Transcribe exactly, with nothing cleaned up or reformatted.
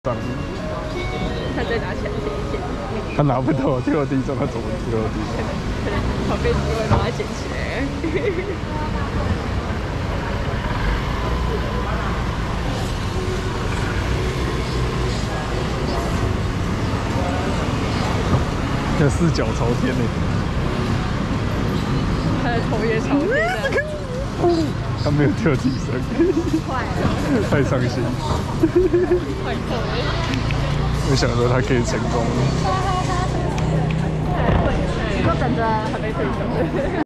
上， 他再拿起来舔一舔， 他拿不到，跳地上，他怎么跳地？ 可能可能旁边机会把它捡起来。 这四脚朝天呢， 他的头也朝天的。 他没有跳地上， 坏了， 太伤心。 坏透了。 没想到他可以成功。 就等着还没退休。